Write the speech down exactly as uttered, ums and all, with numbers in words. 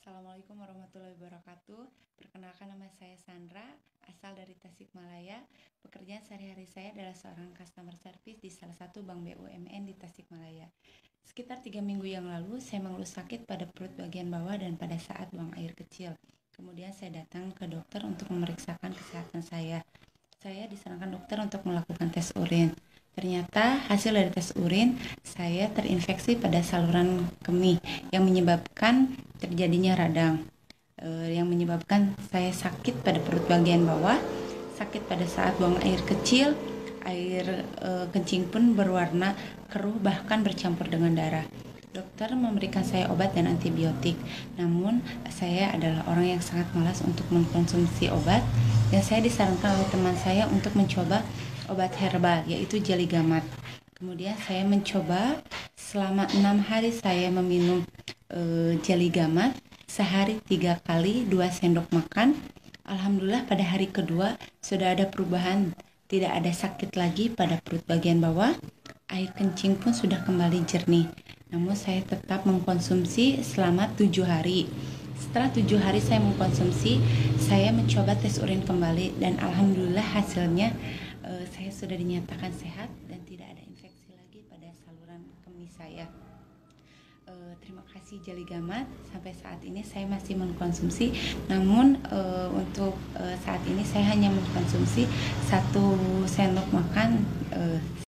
Assalamualaikum warahmatullahi wabarakatuh. Perkenalkan, nama saya Sandra, asal dari Tasikmalaya. Pekerjaan sehari-hari saya adalah seorang customer service di salah satu bank B U M N di Tasikmalaya. Sekitar tiga minggu yang lalu, saya mengeluh sakit pada perut bagian bawah dan pada saat buang air kecil. Kemudian saya datang ke dokter untuk memeriksakan kesehatan saya. Saya disarankan dokter untuk melakukan tes urin. Ternyata hasil dari tes urin saya terinfeksi pada saluran kemih yang menyebabkan terjadinya radang, e, yang menyebabkan saya sakit pada perut bagian bawah, sakit pada saat buang air kecil, air e, kencing pun berwarna keruh bahkan bercampur dengan darah. Dokter memberikan saya obat dan antibiotik, namun saya adalah orang yang sangat malas untuk mengkonsumsi obat dan saya disarankan oleh teman saya untuk mencoba obat herbal yaitu jeli gamat. Kemudian saya mencoba selama enam hari saya meminum e, jeli gamat sehari tiga kali dua sendok makan. Alhamdulillah pada hari kedua sudah ada perubahan, tidak ada sakit lagi pada perut bagian bawah, air kencing pun sudah kembali jernih. Namun saya tetap mengkonsumsi selama tujuh hari. Setelah tujuh hari saya mengkonsumsi, saya mencoba tes urin kembali dan alhamdulillah hasilnya e, saya sudah dinyatakan sehat dan tidak ada infeksi lagi pada saluran kemih saya. E, terima kasih Jeli Gamat. Sampai saat ini saya masih mengkonsumsi, namun e, untuk e, saat ini saya hanya mengkonsumsi satu sendok makan e,